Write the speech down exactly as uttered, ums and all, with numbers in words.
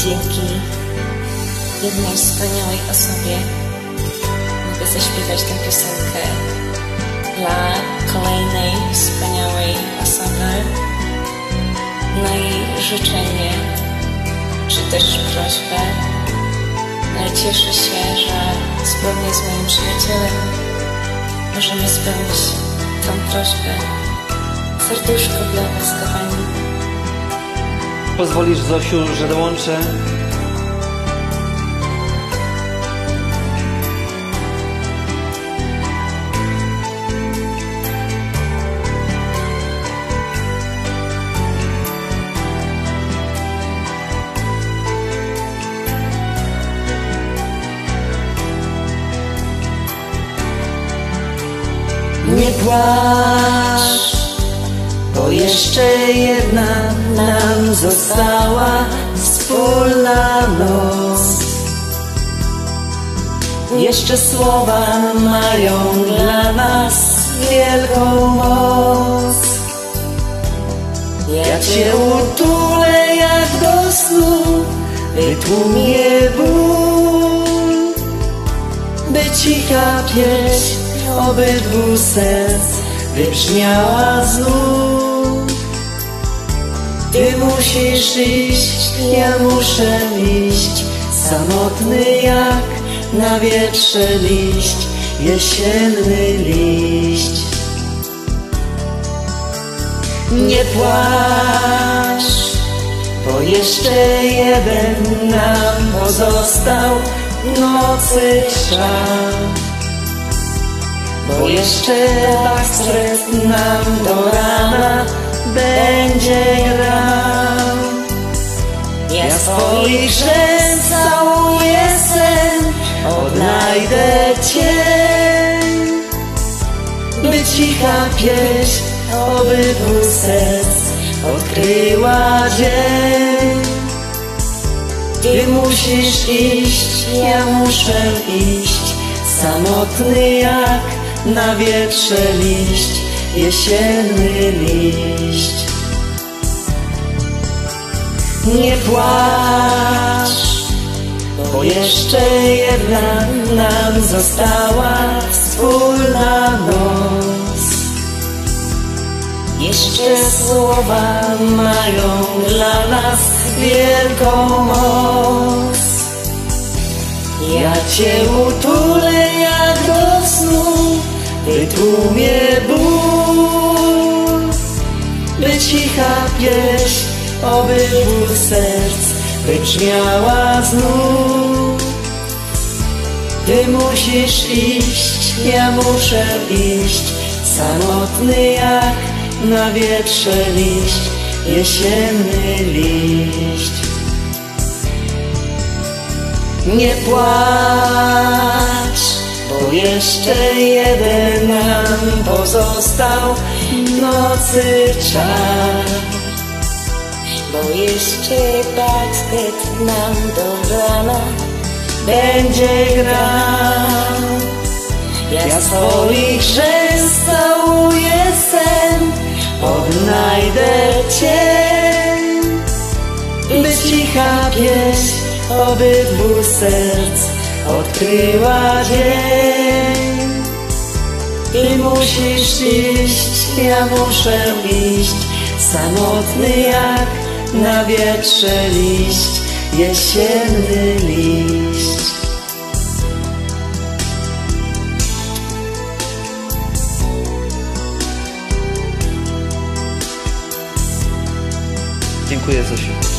dzięki jednej wspaniałej osobie mogę zaśpiewać tę piosenkę dla kolejnej wspaniałej osoby. No i życzenie, czy też prośbę, ale cieszę się, że wspólnie z moim przyjacielem możemy spełnić tę prośbę. Serduszko dla was, kochani. Pozwolisz, Zosiu, że dołączę? Nie płacz, bo jeszcze jedna nam została wspólna noc. Jeszcze słowa mają dla nas wielką moc. Ja Cię utulę jak do snu, wytłumię ból, by cicha pieśń obydwu serc wybrzmiała znów. Ty musisz iść, ja muszę iść, samotny jak na wietrze liść, jesienny liść. Nie płacz, bo jeszcze jeden nam pozostał nocy szał. Bo jeszcze Backstreet nam do rana będzie grał. Ja swoich rzęs całuję sen, odnajdę Cię, by cicha pieśń obydwu serc odkryła dzień. Ty musisz iść, ja muszę iść, samotny jak na wietrze liść, jesienny liść. Nie płacz, bo jeszcze jedna nam została wspólna noc. Jeszcze słowa mają dla nas wielką moc. Ja Cię utulę jak do snu, wytłumię ból, by cicha pieśń obydwu serc wybrzmiała znów. Ty musisz iść, ja muszę iść, samotny jak na wietrze liść, jesienny liść. Nie płacz, bo jeszcze jeden nam pozostał nocy czas. Bo jeszcze Backstreet nam do rana będzie grał. Ja swoich rzęs całuję sen, odnajdę Cię, by cicha pieśń obydwu serc odkryła dzień. Ty musisz iść, ja muszę iść, samotny jak na wietrze liść, jesienny liść. Dziękuję, Zosiu.